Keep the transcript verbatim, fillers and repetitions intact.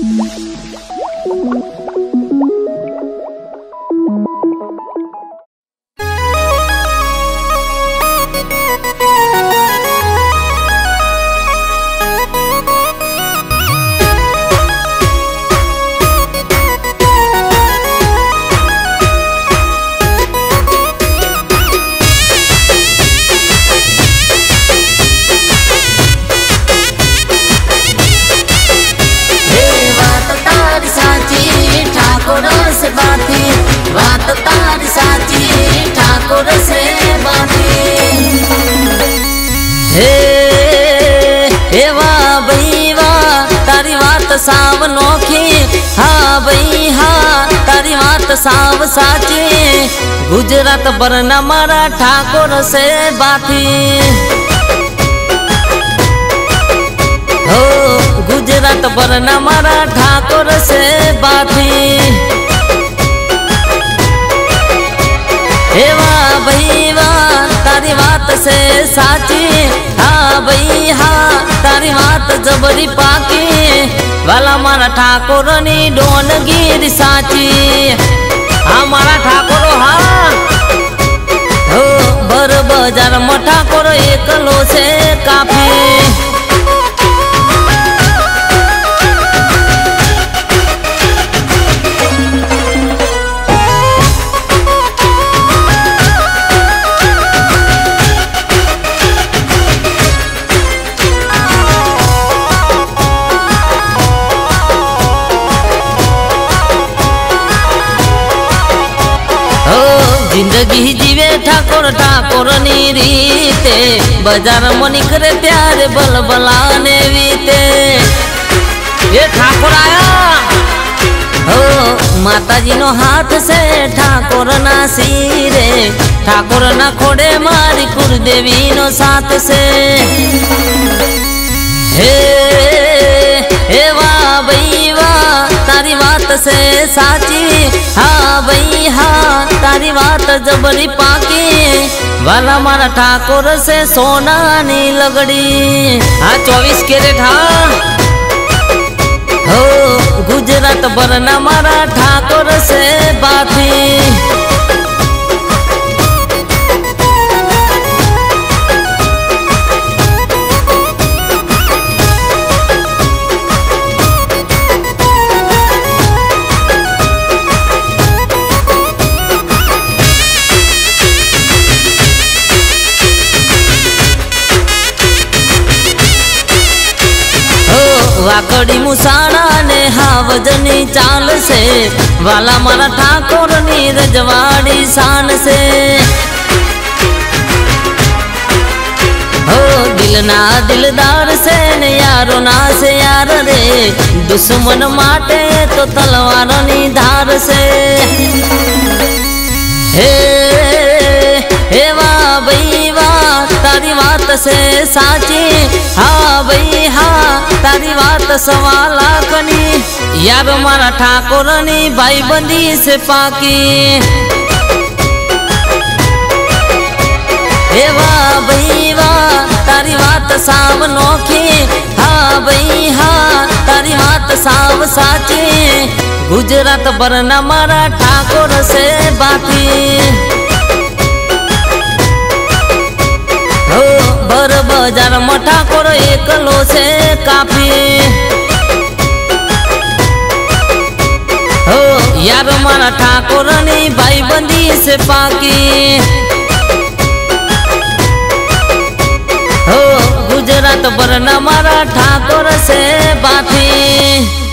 साव नोखी हाँ भाई हाँ तारी बात साव साची। गुजरात बरना मारा ठाकुर से बाती हो गुजरात बरना मारा ठाकुर से बाती। हे वाह भाई वाह तारी बात से साची हाँ भाई हाँ तारी बात जबरी पाकी। वाला मारा ठाकुर नी डोनगीर साची हाँ मारा ठाकुर हाँ हो बर बाजार में ठाकुर एकलो से काफी। जिंदगी जीवे ठाकुर ठाकुर नी रीते बाजार में निकले त्यारे बल बलाने वीते। ये ठाकुर आया हो माता जी नो हाथ से ठाकुर ना सीरे ठाकुर ना खोड़े मारी कुलदेवी नो साथ से। हे हे वाह भाई वाह तारी बात से साची हाँ भाई हाँ तारी बात जबरी पाकी। वाला मारा ठाकुर से सोना नी लगड़ी हाँ चौबीस कैरेट हाँ हो गुजरात बरना मारा ठाकुर से बाती। वाकड़ी मुसाड़ा ने हावजनी चाल से वाला मारा ठाकुर नी रजवाड़ी शान से हो दिल ना दिलदार से ने यारो ना से यार रे दुश्मन माटे तो तलवार नी धार से। हे हे वाह भाई वाह तारी बात से साची हाँ भाई हाँ तारी बात सवा लाख नी यार मारा ठाकुर नी भाई बंदी से पाकी। हे वाह भाई वाह तारी बात साव नोखी हाँ भाई हाँ तारी बात साव साची। गुजरात बरना मारा ठाकुर से बाती हो बर बाजार में ठाकुर एकलो से काफी। हो यार मारा ठाकुर नी भाई बंदी से पाकी हो गुजरात बरना मारा ठाकुर से बाती।